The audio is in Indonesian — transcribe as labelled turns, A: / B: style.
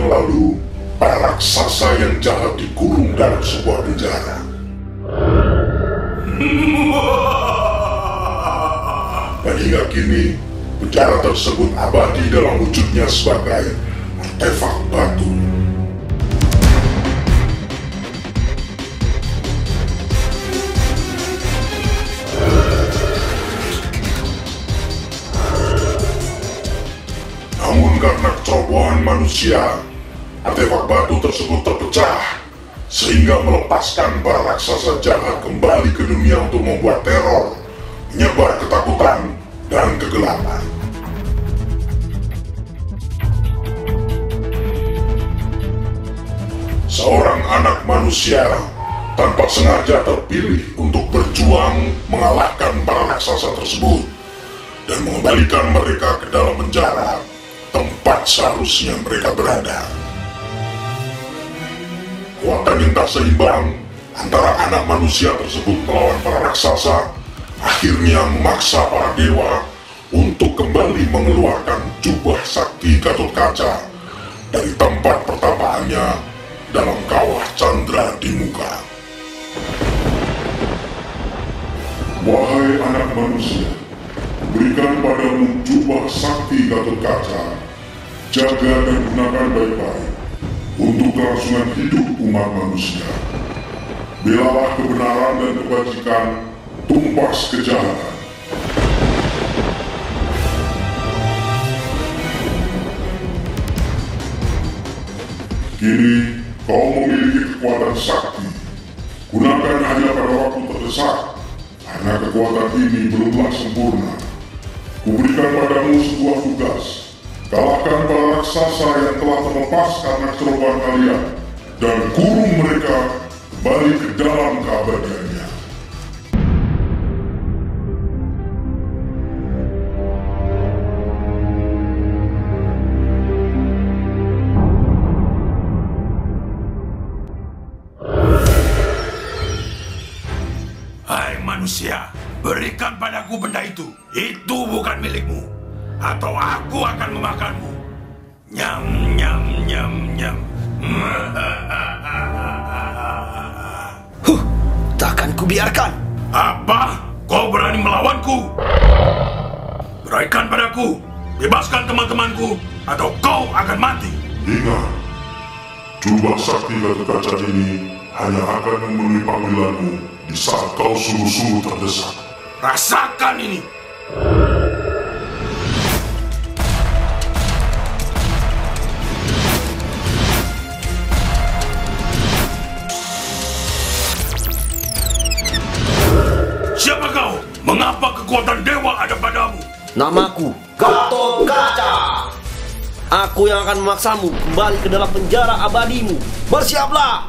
A: yang lalu, para raksasa yang jahat dikurung dalam sebuah penjara. Dan hingga kini, penjara tersebut abadi dalam wujudnya sebagai artefak batu. Namun karena kecerobohan manusia, artefak batu tersebut terpecah, sehingga melepaskan para raksasa jahat kembali ke dunia untuk membuat teror, menyebar ketakutan, dan kegelapan. Seorang anak manusia tanpa sengaja terpilih untuk berjuang mengalahkan para raksasa tersebut dan mengembalikan mereka ke dalam penjara, tempat seharusnya mereka berada. Kekuatan yang tak seimbang antara anak manusia tersebut melawan para raksasa akhirnya memaksa para dewa untuk kembali mengeluarkan jubah sakti Gatotkaca dari tempat pertapaannya dalam kawah Chandra di muka. Wahai anak manusia, berikan padamu jubah sakti Gatotkaca. Jaga dan gunakan baik-baik untuk kelangsungan hidup umat manusia. Belalah kebenaran dan kebajikan, tumpas kejahatan. Kini kau memiliki kekuatan sakti. Gunakan hanya pada waktu terdesak, karena kekuatan ini belumlah sempurna. Kuberikan padamu sebuah tugas. Kalahkan para raksasa yang telah terlepas karena kecerobohan kalian, dan kurung mereka kembali ke dalam keabadiannya.
B: Hai manusia, berikan padaku benda itu. Itu bukan milikmu, atau aku akan memakanmu. Nyam, nyam, nyam, nyam.
C: Takkan kubiarkan.
B: Apa? Kau berani melawanku? Berikan padaku. Bebaskan teman-temanku, atau kau akan mati.
A: Ingat, jubah sakti Gatotkaca ini hanya akan memenuhi panggilanmu di saat kau sungguh-sungguh terdesak.
B: Rasakan ini. Siapa kau? Mengapa kekuatan dewa ada padamu?
C: Namaku Gatotkaca. Aku yang akan memaksamu kembali ke dalam penjara abadimu. Bersiaplah.